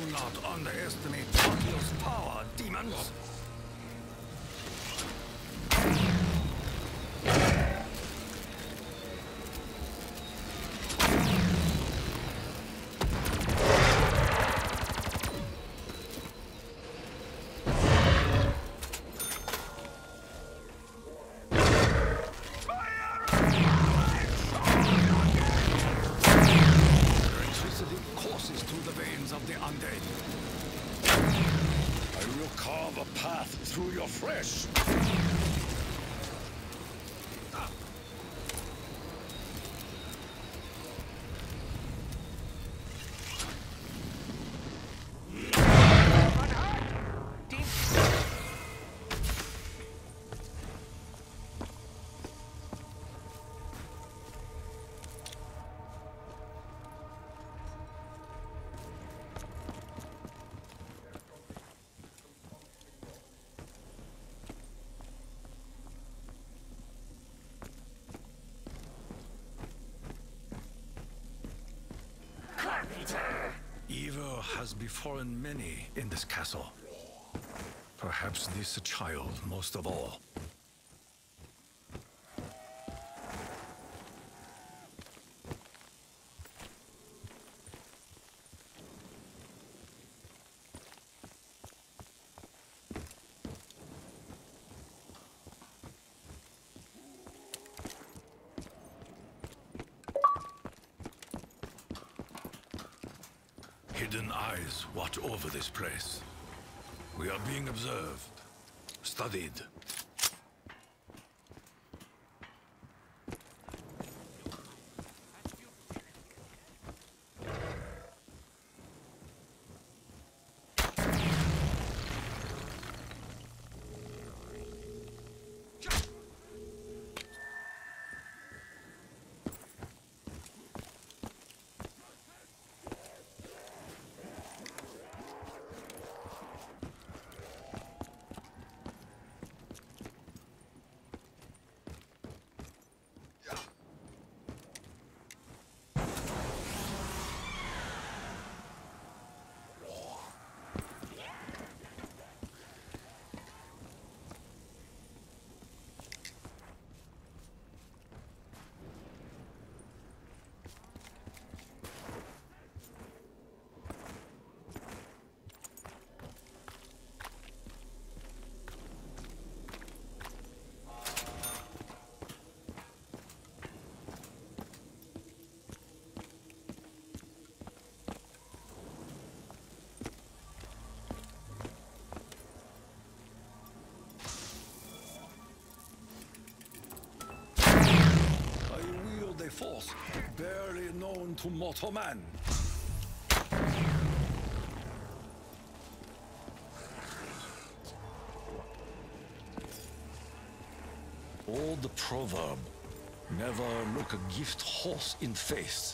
not underestimate Tokyo's power, demons! Through your flesh. Evil has befallen many in this castle. Perhaps this child most of all. Hidden eyes watch over this place. We are being observed, studied. Force barely known to mortal man. Old proverb, never look a gift horse in face.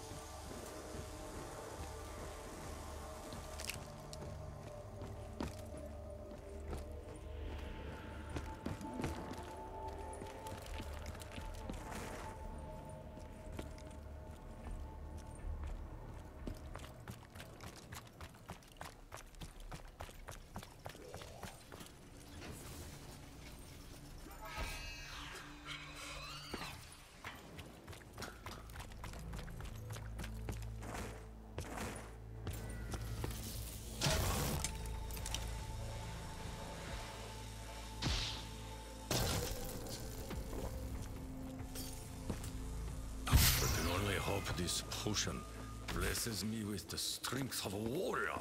This potion blesses me with the strength of a warrior.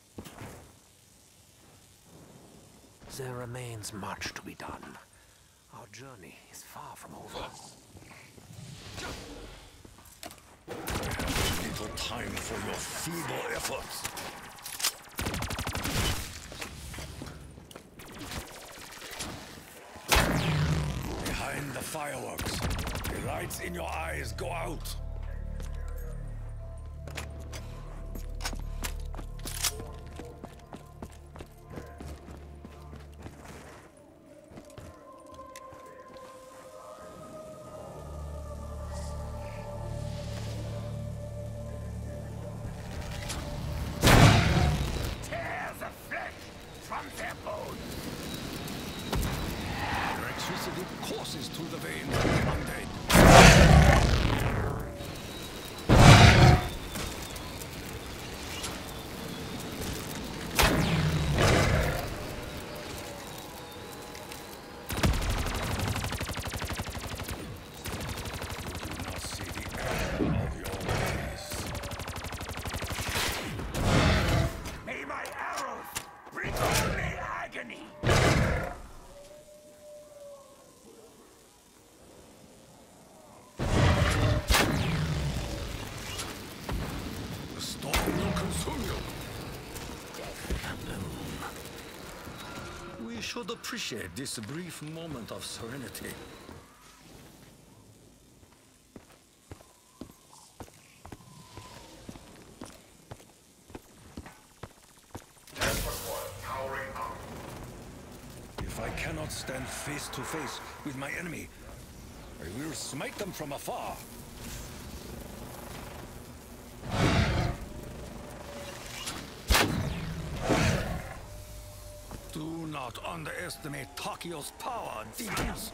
There remains much to be done. Our journey is far from over. Little time for your feeble efforts. Behind the fireworks, the lights in your eyes go out. Electricity courses through the veins of the undead. You do not see the end of your race. May my arrows bring only agony! The storm will consume you. We should appreciate this brief moment of serenity. If I cannot stand face to face with my enemy, I will smite them from afar. Do not underestimate Takio's power, demons.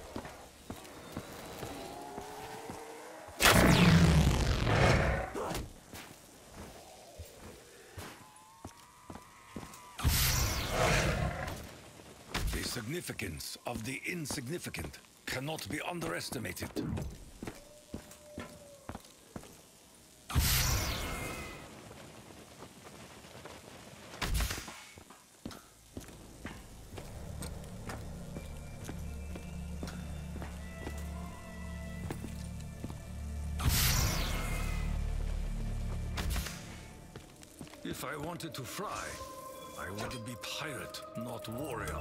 The significance of the insignificant cannot be underestimated. If I wanted to fly, I would be pirate, not warrior.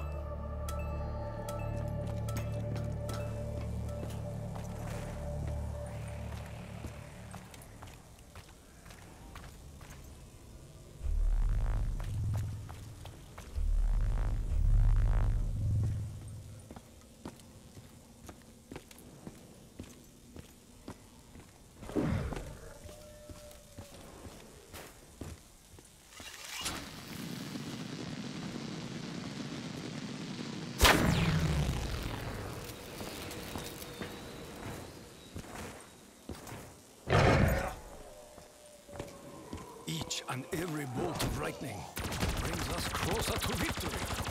Each and every bolt of lightning brings us closer to victory.